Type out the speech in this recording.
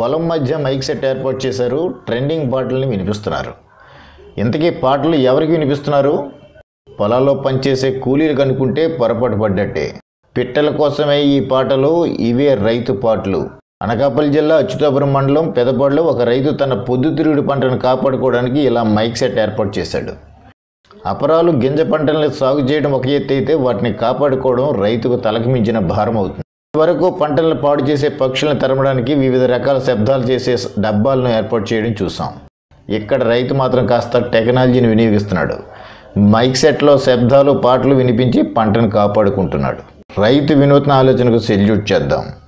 పొలం మధ్య mic set ఏర్పాటు చేశారు. ట్రెండింగ్ పాటల్ని వినిపిస్తున్నారు. ఇంతకీ పాటలు ఎవరికి వినిపిస్తున్నారు? పొలాల్లో పనిచేసే కూలీలు కనుక్కుంటే పొరపాటు పడ్డట్టే. పిట్టల కోసమే ఈ పాటలు, ఇవే రైతు పాటలు. అనకాపల్లి జిల్లా అచ్యుతాపురం మండలం పెదపాడులో ఒక రైతు తన పొద్దుతిరుగుడు పంటను కాపాడుకోవడానికి ఇలా మైక్ సెట్ ఏర్పాటు చేశాడు. అపరాలు గింజ పంటలను సాగు చేయడం ఒక ఎత్తు అయితే వాటిని కాపాడుకోవడం రైతుకు తలకు మించిన భారం అవుతుంది. వరకు పంటలను పాడు చేసే పక్షులను తరమడానికి వివిధ రకాల శబ్దాలు చేసే డబ్బాలను ఏర్పాటు చేయడం చూసాం. ఇక్కడ రైతు మాత్రం కాస్త టెక్నాలజీని వినియోగిస్తున్నాడు. మైక్ సెట్లో శబ్దాలు, పాటలు వినిపించి పంటను కాపాడుకుంటున్నాడు. రైతు వినూత్న ఆలోచనకు సెల్యూట్ చేద్దాం.